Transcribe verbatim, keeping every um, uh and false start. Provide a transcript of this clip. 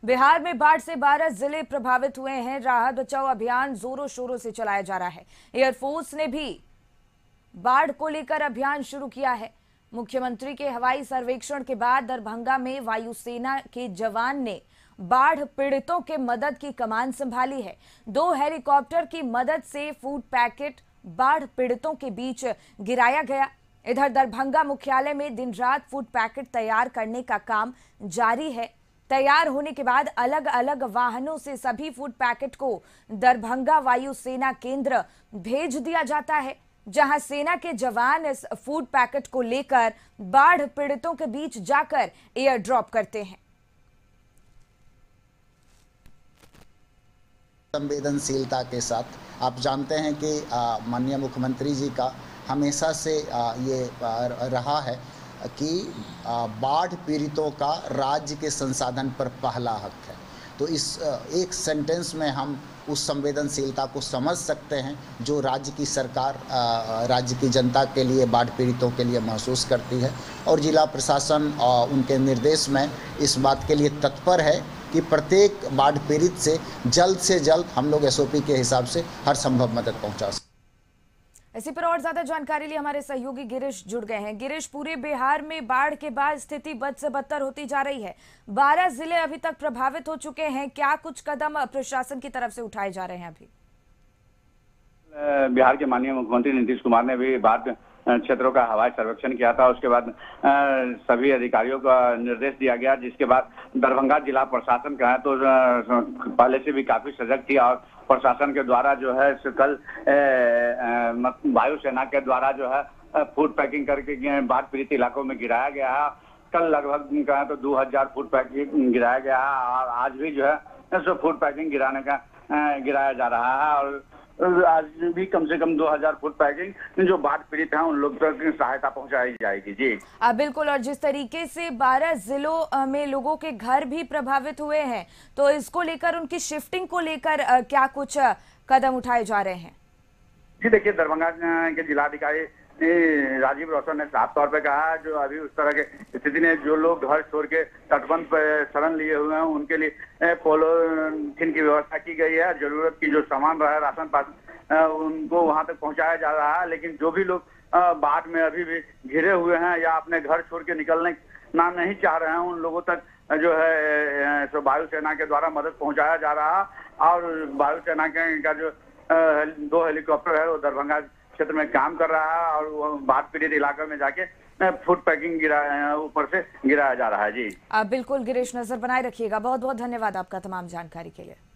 बिहार में बाढ़ से बारह जिले प्रभावित हुए हैं। राहत बचाव अभियान जोरों शोरों से चलाया जा रहा है। एयरफोर्स ने भी बाढ़ को लेकर अभियान शुरू किया है। मुख्यमंत्री के हवाई सर्वेक्षण के बाद दरभंगा में वायुसेना के जवान ने बाढ़ पीड़ितों के मदद की कमान संभाली है। दो हेलीकॉप्टर की मदद से फूड पैकेट बाढ़ पीड़ितों के बीच गिराया गया। इधर दरभंगा मुख्यालय में दिन रात फूड पैकेट तैयार करने का काम जारी है। तैयार होने के बाद अलग अलग वाहनों से सभी फूड पैकेट को दरभंगा वायुसेना केंद्र भेज दिया जाता है, जहां सेना के जवान इस फूड पैकेट को लेकर बाढ़ पीड़ितों के बीच जाकर एयर ड्रॉप करते हैं। संवेदनशीलता के साथ आप जानते हैं कि माननीय मुख्यमंत्री जी का हमेशा से आ, ये आ, रहा है कि बाढ़ पीड़ितों का राज्य के संसाधन पर पहला हक है। तो इस एक सेंटेंस में हम उस संवेदनशीलता को समझ सकते हैं जो राज्य की सरकार राज्य की जनता के लिए, बाढ़ पीड़ितों के लिए महसूस करती है। और जिला प्रशासन उनके निर्देश में इस बात के लिए तत्पर है कि प्रत्येक बाढ़ पीड़ित से जल्द से जल्द हम लोग एस ओ पी के हिसाब से हर संभव मदद पहुंचा सकें। इसी पर और ज्यादा जानकारी लिए हमारे सहयोगी गिरीश जुड़ गए हैं। गिरीश, पूरे बिहार में बाढ़ के बाद स्थिति बद से बदतर होती जा रही है। बारह जिले अभी तक प्रभावित हो चुके हैं। क्या कुछ कदम प्रशासन की तरफ से उठाए जा रहे हैं? अभी बिहार के माननीय मुख्यमंत्री नीतीश कुमार ने भी बाढ़ क्षेत्रों का हवाई सर्वेक्षण किया था। उसके बाद सभी अधिकारियों को निर्देश दिया गया, जिसके बाद दरभंगा जिला प्रशासन का है तो पहले से भी काफी सजग थी और प्रशासन के द्वारा जो है कल वायुसेना के द्वारा जो है फूड पैकिंग करके बाढ़ पीड़ित इलाकों में गिराया गया है। कल लगभग कहा तो दो हजार फूड पैकिंग गिराया गया है और आज भी जो है सो फूड पैकिंग गिराने का गिराया जा रहा है। और आज भी कम से कम दो हजार फुट पैकिंग जो बाढ़ पीड़ित हैं उन लोग तक सहायता पहुंचाई जाएगी। जी आ, बिल्कुल। और जिस तरीके से बारह जिलों में लोगों के घर भी प्रभावित हुए हैं, तो इसको लेकर उनकी शिफ्टिंग को लेकर क्या कुछ कदम उठाए जा रहे हैं? जी देखिए, दरभंगा के जिलाधिकारी राजीव रोशन ने साफ तौर पे कहा जो अभी उस तरह के स्थिति ने जो लोग घर छोड़ के तटबंध पर शरण लिए हुए हैं उनके लिए पोलोथीन की व्यवस्था की गई है। जरूरत की जो सामान रहा है, राशन पास, उनको वहां तक पहुंचाया जा रहा है। लेकिन जो भी लोग बाढ़ में अभी भी घिरे हुए हैं या अपने घर छोड़ के निकलने ना नहीं चाह रहे हैं, उन लोगों तक जो है सो वायुसेना के द्वारा मदद पहुंचाया जा रहा है। और वायुसेना का जो दो हेलीकॉप्टर है वो दरभंगा क्षेत्र में काम कर रहा है और वो बाढ़ पीड़ित इलाके में जाके फूड पैकिंग गिरा ऊपर से गिराया जा रहा है। जी आप बिल्कुल गिरीश, नजर बनाए रखिएगा। बहुत बहुत धन्यवाद आपका तमाम जानकारी के लिए।